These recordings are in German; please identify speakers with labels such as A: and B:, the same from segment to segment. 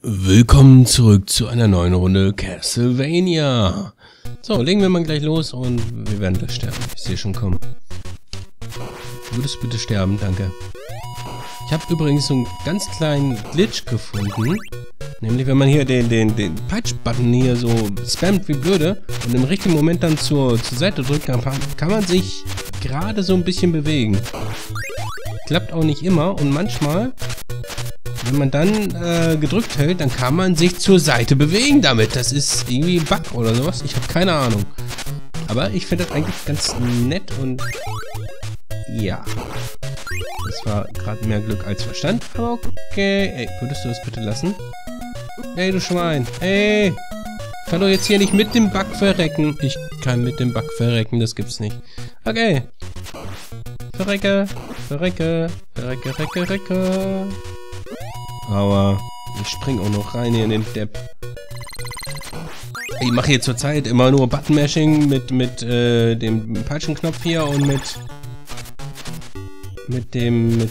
A: Willkommen zurück zu einer neuen Runde Castlevania. So, legen wir mal gleich los und wir werden gleich sterben. Ich sehe schon kommen. Du würdest bitte sterben, danke. Ich habe übrigens so einen ganz kleinen Glitch gefunden. Nämlich, wenn man hier den Peitsch-Button hier so spammt wie blöde und im richtigen Moment dann zur Seite drückt, kann man sich gerade so ein bisschen bewegen. Klappt auch nicht immer und manchmal, wenn man dann gedrückt hält, dann kann man sich zur Seite bewegen damit. Das ist irgendwie ein Bug oder sowas. Ich habe keine Ahnung. Aber ich finde das eigentlich ganz nett und ja. Das war gerade mehr Glück als Verstand. Aber okay. Ey, würdest du das bitte lassen? Ey, du Schwein. Ey. Ich kann doch jetzt hier nicht mit dem Bug verrecken. Ich kann mit dem Bug verrecken. Das gibt's nicht. Okay. Verrecke. Verrecke. Verrecke, recke, recke. Aber ich spring auch noch rein hier in den Depp. Ich mache hier zurzeit immer nur Button-Mashing mit dem Peitschenknopf hier und mit dem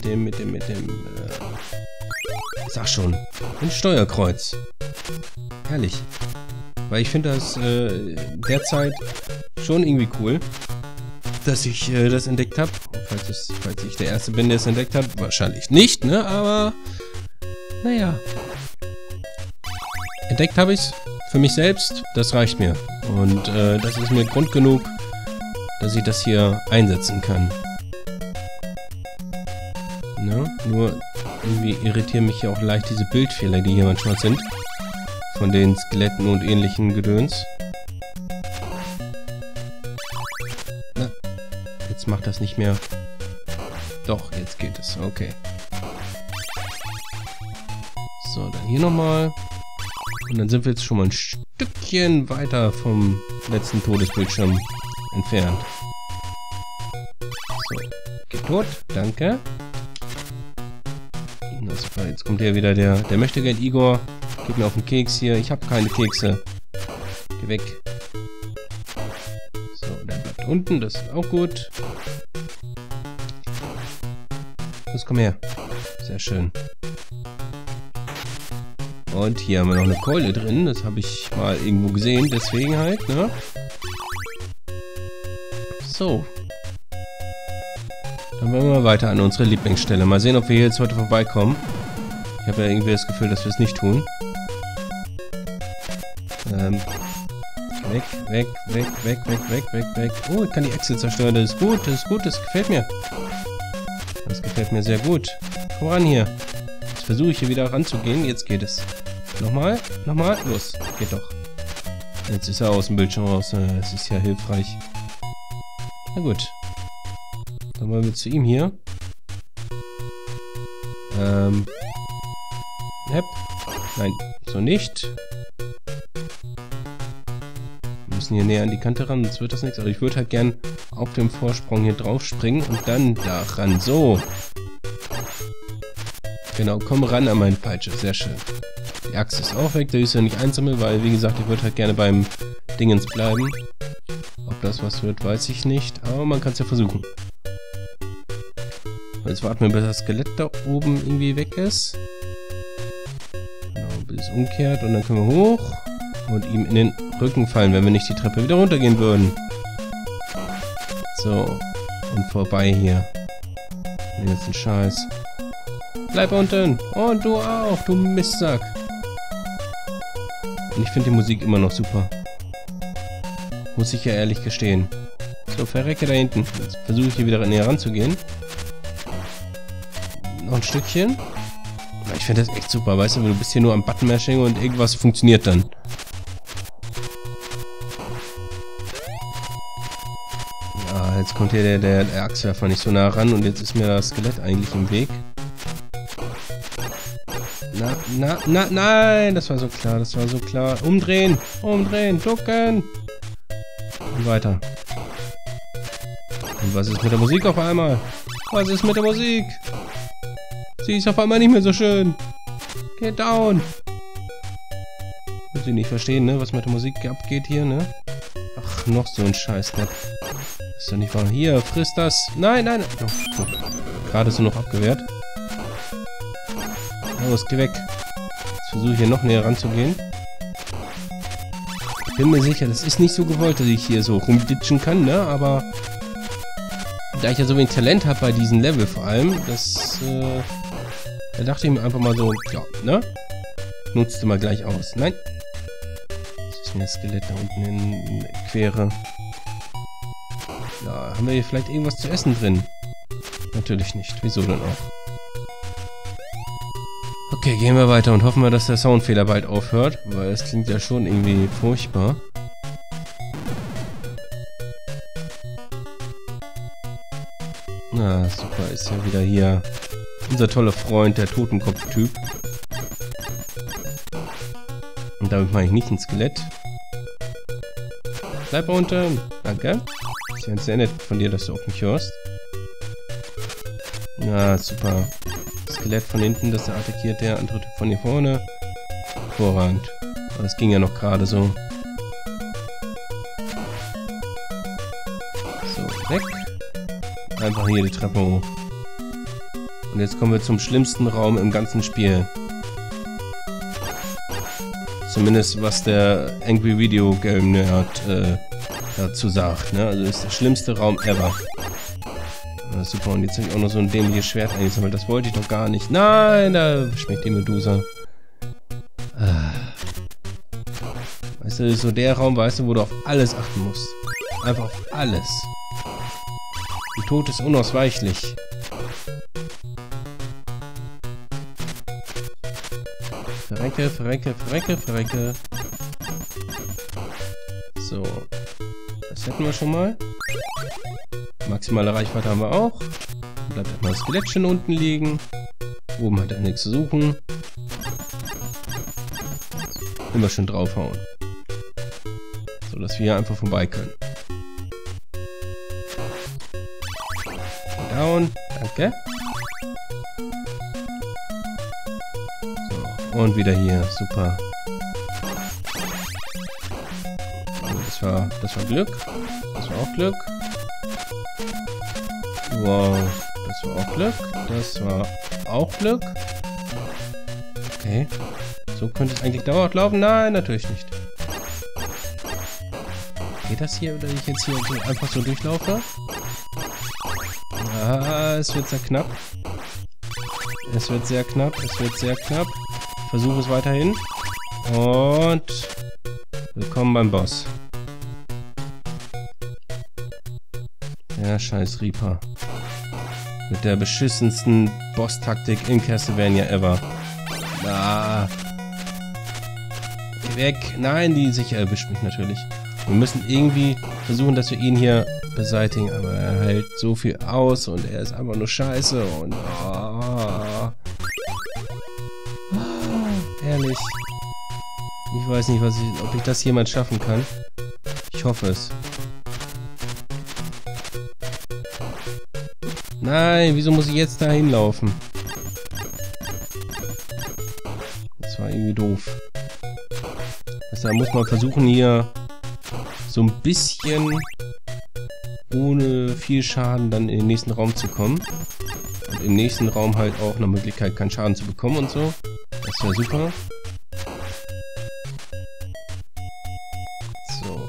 A: sag schon, ein Steuerkreuz. Herrlich. Weil ich finde das derzeit schon irgendwie cool, dass ich das entdeckt habe. Falls ich der Erste bin, der es entdeckt hat. Wahrscheinlich nicht, ne? Aber naja. Entdeckt habe ich es für mich selbst. Das reicht mir. Und das ist mir Grund genug, dass ich das hier einsetzen kann. Ne? Nur irgendwie irritieren mich ja auch leicht diese Bildfehler, die hier manchmal sind. Von den Skeletten und ähnlichen Gedöns. Na, jetzt macht das nicht mehr. Doch, jetzt geht es. Okay. So, dann hier nochmal. Und dann sind wir jetzt schon mal ein Stückchen weiter vom letzten Todesbildschirm entfernt. So, geht tot. Danke. Na super, jetzt kommt ja wieder der möchte gern Igor. Geht mir auf den Keks hier. Ich habe keine Kekse. Geh weg. So, der bleibt unten. Das ist auch gut. Los, komm her. Sehr schön. Und hier haben wir noch eine Keule drin. Das habe ich mal irgendwo gesehen. Deswegen halt, ne? So. Dann wollen wir mal weiter an unsere Lieblingsstelle. Mal sehen, ob wir hier jetzt heute vorbeikommen. Ich habe ja irgendwie das Gefühl, dass wir es nicht tun. Weg, weg, weg, weg, weg, weg, weg, weg. Oh, ich kann die Äxte zerstören. Das ist gut, das ist gut, das gefällt mir. Das gefällt mir sehr gut. Komm ran hier. Jetzt versuche ich hier wieder ranzugehen. Jetzt geht es. Nochmal, nochmal. Los, geht doch. Jetzt ist er aus dem Bildschirm raus. Das ist ja hilfreich. Na gut. Dann wollen wir zu ihm hier. Hepp. Nein, so nicht. Wir müssen hier näher an die Kante ran, sonst wird das nichts. Aber ich würde halt gern auf dem Vorsprung hier drauf springen und dann da ran. So. Genau, komm ran an meine Peitsche. Sehr schön. Die Axt ist auch weg. Der ist ja nicht einsammeln, weil, wie gesagt, ich würde halt gerne beim Dingens bleiben. Ob das was wird, weiß ich nicht. Aber man kann es ja versuchen. Jetzt warten wir, bis das Skelett da oben irgendwie weg ist. Genau, bis es umkehrt. Und dann können wir hoch und ihm in den Rücken fallen, wenn wir nicht die Treppe wieder runtergehen würden. So. Und vorbei hier. Den ganzen Scheiß. Bleib unten. Und du auch, du Mistsack. Und ich finde die Musik immer noch super. Muss ich ja ehrlich gestehen. So, verrecke da hinten. Jetzt versuche ich hier wieder näher ranzugehen. Noch ein Stückchen. Ich finde das echt super, weißt du, du bist hier nur am Button-Mashing und irgendwas funktioniert dann. Ja, jetzt kommt hier der Axtwerfer nicht so nah ran und jetzt ist mir das Skelett eigentlich im Weg. Nein, das war so klar, das war so klar. Umdrehen, umdrehen, ducken. Und weiter. Und was ist mit der Musik auf einmal? Was ist mit der Musik? Sie ist auf einmal nicht mehr so schön. Get down. Muss ich nicht verstehen, ne? Was mit der Musik abgeht hier, ne? Ach, noch so ein Scheiß, ne? Ist doch nicht wahr. Hier, friss das. Nein, nein. Oh, gerade ist er noch abgewehrt. Los, geh weg. Jetzt versuche hier noch näher ranzugehen. Ich bin mir sicher, das ist nicht so gewollt, dass ich hier so rumditschen kann, ne? Aber da ich ja so wenig Talent habe bei diesem Level vor allem, da dachte ich mir einfach mal so, ja, ne? Nutzte mal gleich aus. Nein. Das ist mir das Skelett da unten in der Quere. Ja, haben wir hier vielleicht irgendwas zu essen drin? Natürlich nicht. Wieso denn auch? Okay, gehen wir weiter und hoffen wir, dass der Soundfehler bald aufhört, weil es klingt ja schon irgendwie furchtbar. Na, super, ist ja wieder hier unser toller Freund, der Totenkopf-Typ. Und damit meine ich nicht ein Skelett. Bleib unten. Danke. Ist ja sehr nett von dir, dass du auf mich hörst. Ja, super. Skelett von hinten, das er attackiert, der andere Typ von hier vorne. Hervorragend. Aber das ging ja noch gerade so. So, weg. Einfach hier die Treppe hoch. Und jetzt kommen wir zum schlimmsten Raum im ganzen Spiel. Zumindest was der Angry Video Game Nerd dazu sagt, ne? Also ist der schlimmste Raum ever. Ja, super, und jetzt habe ich auch noch so ein dämliches Schwert eingesammelt. Das wollte ich doch gar nicht. Nein, da schmeckt die Medusa. Weißt du, das ist so der Raum, weißt du, wo du auf alles achten musst. Einfach auf alles. Der Tod ist unausweichlich. Verrecke, verrecke, verrecke, verrecke. So. Das hätten wir schon mal. Maximale Reichweite haben wir auch. Bleibt erstmal das Skelettchen unten liegen. Oben hat er nichts zu suchen. Immer schön draufhauen. So, dass wir hier einfach vorbei können. Down. Danke. So, und wieder hier. Super. So, das war Glück. Das war auch Glück. Wow, das war auch Glück. Das war auch Glück. Okay. So könnte es eigentlich dauerhaft laufen. Nein, natürlich nicht. Geht das hier, oder ich jetzt hier so einfach so durchlaufe? Ah, es wird sehr knapp. Es wird sehr knapp. Es wird sehr knapp. Ich versuche es weiterhin. Und willkommen beim Boss. Ja, scheiß Reaper. Mit der beschissensten Boss-Taktik in Castlevania ever. Ah. Geh weg. Nein, die sicher erwischt mich natürlich. Wir müssen irgendwie versuchen, dass wir ihn hier beseitigen. Aber er hält so viel aus und er ist einfach nur scheiße. Und ehrlich. Ich weiß nicht, ob ich das jemals schaffen kann. Ich hoffe es. Nein, wieso muss ich jetzt da hinlaufen? Das war irgendwie doof. Also, da muss man versuchen, hier so ein bisschen ohne viel Schaden dann in den nächsten Raum zu kommen. Und im nächsten Raum halt auch eine Möglichkeit, keinen Schaden zu bekommen und so. Das wäre super. So.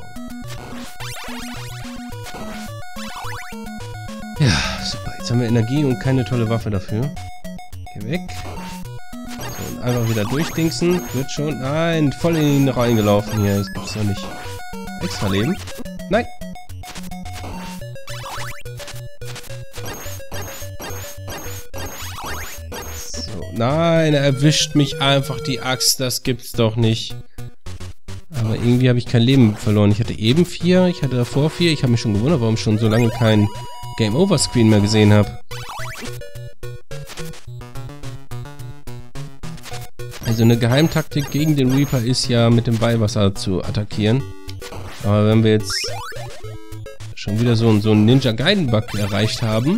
A: Ja, super. Jetzt haben wir Energie und keine tolle Waffe dafür. Geh weg. So, und einfach wieder durchdingsen. Wird schon. Nein, voll in ihn reingelaufen hier. Das gibt's doch nicht. Extra Leben. Nein. So, nein, er erwischt mich einfach die Axt. Das gibt's doch nicht. Aber irgendwie habe ich kein Leben verloren. Ich hatte eben 4, ich hatte davor 4. Ich habe mich schon gewundert, warum ich schon so lange kein Game Over Screen mehr gesehen habe. Also eine Geheimtaktik gegen den Reaper ist ja mit dem Weihwasser zu attackieren. Aber wenn wir jetzt schon wieder so einen Ninja Gaiden Bug erreicht haben,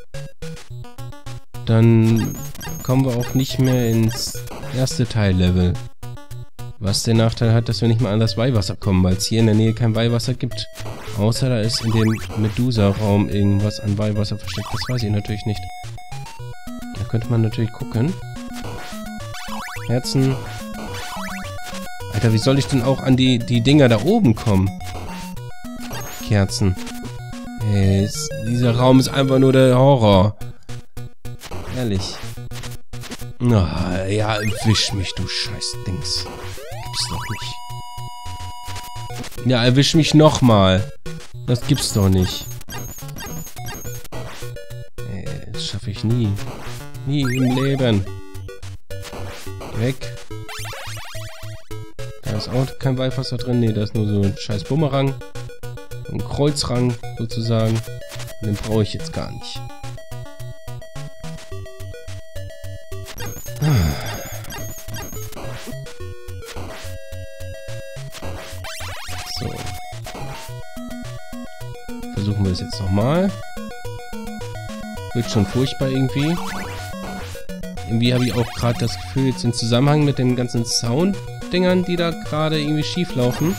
A: dann kommen wir auch nicht mehr ins erste Teillevel. Was den Nachteil hat, dass wir nicht mal an das Weihwasser kommen, weil es hier in der Nähe kein Weihwasser gibt. Außer da ist in dem Medusa-Raum irgendwas an Weihwasser versteckt. Das weiß ich natürlich nicht. Da könnte man natürlich gucken. Herzen. Alter, wie soll ich denn auch an die Dinger da oben kommen? Kerzen. Ey, dieser Raum ist einfach nur der Horror. Ehrlich. Oh, ja, erwisch mich, du Scheißdings. Gibt's doch nicht. Ja, erwisch mich nochmal. Das gibt's doch nicht. Ey, das schaffe ich nie. Nie im Leben. Weg. Da ist auch kein Weihwasser drin. Nee, da ist nur so ein scheiß Bumerang. Ein Kreuzrang sozusagen. Den brauche ich jetzt gar nicht. So. Versuchen wir es jetzt nochmal. Wird schon furchtbar irgendwie. Irgendwie habe ich auch gerade das Gefühl, jetzt im Zusammenhang mit den ganzen Sound-Dingern, die da gerade irgendwie schief laufen,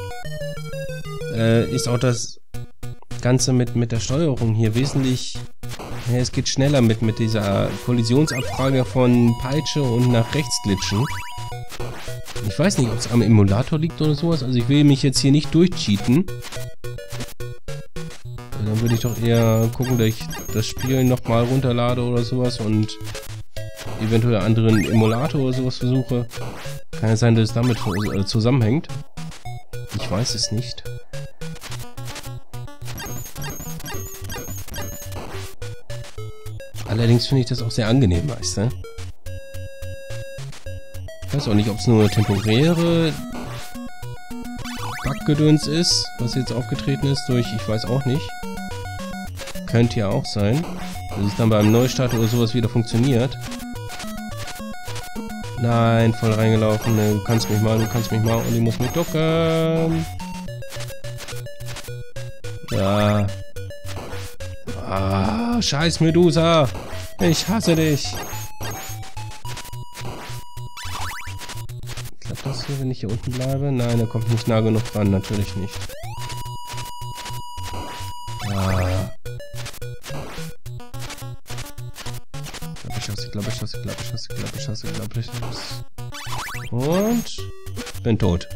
A: ist auch das Ganze mit der Steuerung hier wesentlich... Ja, es geht schneller mit dieser Kollisionsabfrage von Peitsche und nach rechts glitschen. Ich weiß nicht, ob es am Emulator liegt oder sowas. Also ich will mich jetzt hier nicht durchcheaten. Dann würde ich doch eher gucken, dass ich das Spiel nochmal runterlade oder sowas und eventuell anderen Emulator oder sowas versuche. Kann ja sein, dass es damit zusammenhängt. Ich weiß es nicht. Allerdings finde ich das auch sehr angenehm, weißt du? Ich weiß auch nicht, ob es nur eine temporäre Buggedöns ist, was jetzt aufgetreten ist durch, ich weiß auch nicht. Könnte ja auch sein, dass es dann beim Neustart oder sowas wieder funktioniert. Nein, voll reingelaufen. Du kannst mich mal und ich muss mich ducken. Ja. Ah, scheiß Medusa. Ich hasse dich. Klappt das hier, wenn ich hier unten bleibe? Nein, er kommt nicht nah genug ran. Natürlich nicht. Ah. Ich hasse. Und bin tot.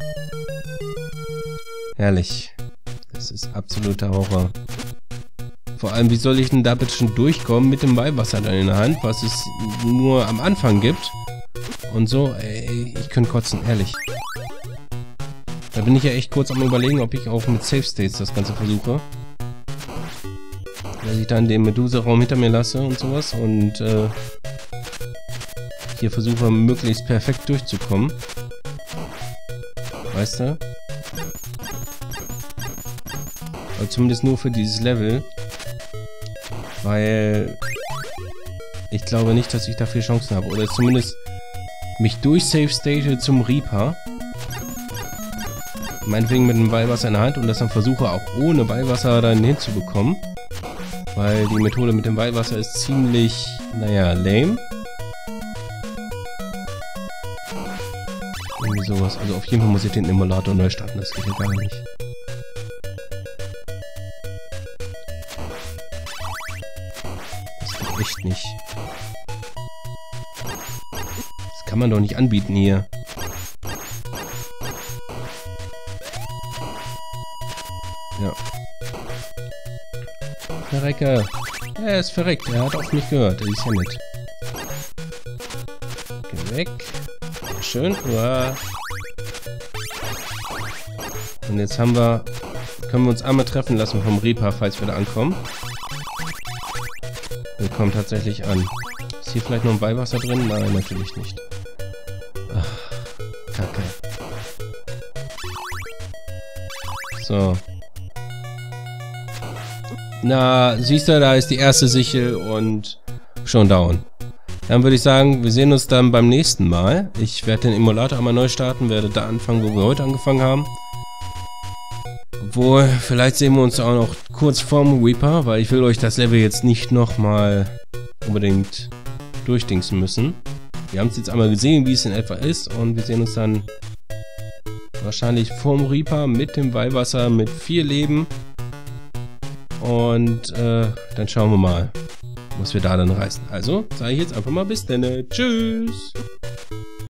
A: Herrlich. Das ist absoluter Horror. Vor allem, wie soll ich denn da bitte schon durchkommen mit dem Weihwasser dann in der Hand, was es nur am Anfang gibt? Und so, ey, ich könnte kotzen, ehrlich. Da bin ich ja echt kurz am Überlegen, ob ich auch mit Save States das Ganze versuche. Dass ich dann den Medusa-Raum hinter mir lasse und sowas und hier versuche möglichst perfekt durchzukommen. Weißt du? Aber zumindest nur für dieses Level. Weil ich glaube nicht, dass ich dafür Chancen habe. Oder zumindest mich durch-Save-State zum Reaper. Meinetwegen mit dem Weihwasser in der Hand und das dann versuche auch ohne Weihwasser dann hinzubekommen. Weil die Methode mit dem Weihwasser ist ziemlich, naja, lame. Irgendwie sowas. Also auf jeden Fall muss ich den Emulator neu starten, das geht ja gar nicht. Das geht echt nicht. Das kann man doch nicht anbieten hier. Ja. Verrecke. Er ist verreckt. Er hat auf mich gehört. Das ist ja nett. Geh weg. Schön. Uah. Und jetzt können wir uns einmal treffen lassen vom Reaper, falls wir da ankommen. Wir kommen tatsächlich an. Ist hier vielleicht noch ein Weihwasser drin? Nein, natürlich nicht. Ach, Kacke. So. Na, siehst du, da ist die erste Sichel und schon down. Dann würde ich sagen, wir sehen uns dann beim nächsten Mal. Ich werde den Emulator einmal neu starten, werde da anfangen, wo wir heute angefangen haben. Obwohl, vielleicht sehen wir uns auch noch kurz vorm Reaper, weil ich will euch das Level jetzt nicht nochmal unbedingt durchdingsen müssen. Wir haben es jetzt einmal gesehen, wie es in etwa ist und wir sehen uns dann wahrscheinlich vorm Reaper mit dem Weihwasser mit 4 Leben. Und dann schauen wir mal, was wir da dann reißen. Also, sage ich jetzt einfach mal bis dann. Tschüss!